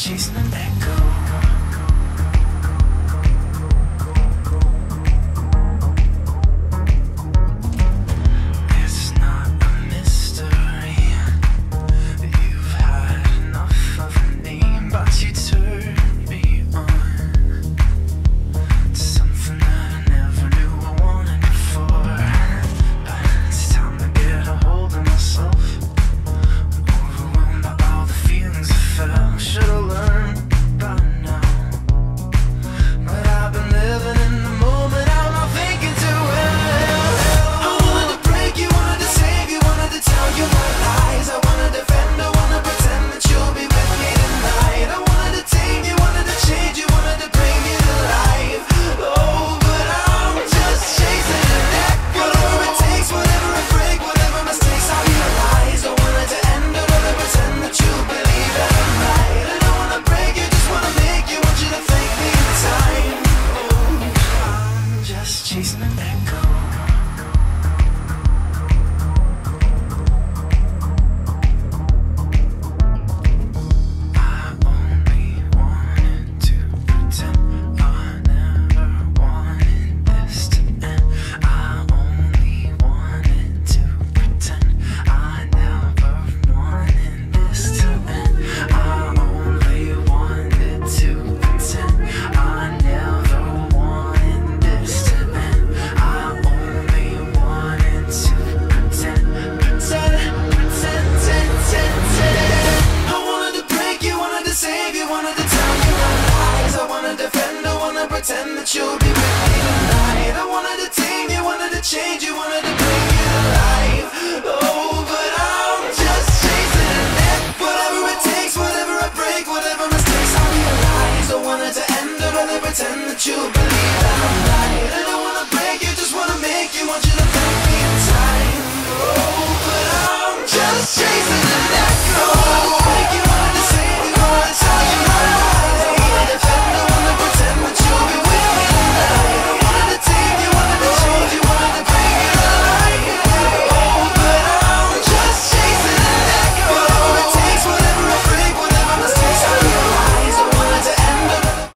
chasing an echo. It's not a mystery. You've had enough of a name, but you turned me on to something that I never knew I wanted before. But it's time to get a hold of myself. Overwhelmed by all the feelings I felt. Should've learned by now, but I've been living in the moment. I'm not thinking too well. I wanted to break you, wanted to save you, wanted to tell you my lies. I wanna defend, I wanna pretend that you'll be with me tonight. I wanted to tame you, wanted to change you, wanted to bring you to life. Oh, but I'm just chasing an echo. Whatever it takes, whatever it breaks, whatever mistakes I realize. I wanted to end it, rather pretend that you believe that I'm right. I don't wanna break you, just wanna make you, want you to thank me in time. Oh, I'm just chasing an echo. I only wanted to pretend I never wanted this to end. I only wanted to pretend I never wanted this to end. I only wanted to pretend I never wanted this to end. I only wanted to pretend. I wanted to break you, wanted to save you, wanted to tell you my lies. I wanna defend, I wanna pretend that you'll be with me tonight. I wanted to tame you, wanted to change you, wanted to bring you to life. Oh, but I'm just chasing an echo. Whatever it takes, whatever I break, whatever mistakes I realize. I wanted to end it, rather pretend that you believe that I'm right. I don't wanna break you, just wanna make you, want you to thank me in time. Oh, but I'm just chasing an echo.